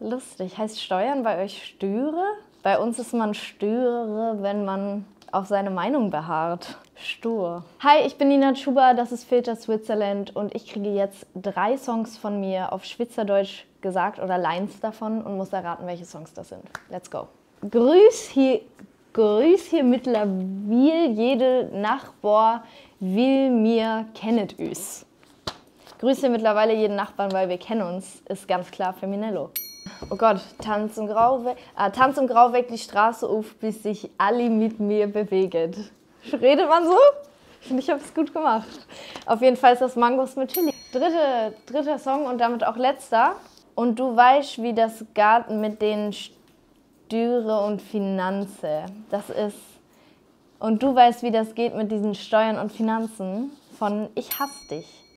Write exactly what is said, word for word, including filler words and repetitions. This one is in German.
Lustig. Heißt Steuern bei euch Stüre? Bei uns ist man Stüre, wenn man auf seine Meinung beharrt. Stur. Hi, ich bin Nina Chuba, das ist Filter Switzerland und ich kriege jetzt drei Songs von mir auf Schweizerdeutsch gesagt oder Lines davon und muss erraten, welche Songs das sind. Let's go. Grüß hier, grüß hier mittlerweile jede Nachbar will mir kennet üs. Grüße mittlerweile jeden Nachbarn, weil wir kennen uns, ist ganz klar Feminello. Oh Gott, Tanz im Grau, weg, äh, Tanz im Grau weg die Straße auf, bis sich alle mit mir bewegen. Redet man so? Ich finde, ich habe es gut gemacht. Auf jeden Fall ist das Mangos mit Chili. Dritte, dritter Song und damit auch letzter. Und du weißt, wie das Garten mit den Stüre und Finanze. Das ist... Und du weißt, wie das geht mit diesen Steuern und Finanzen von Ich hasse dich.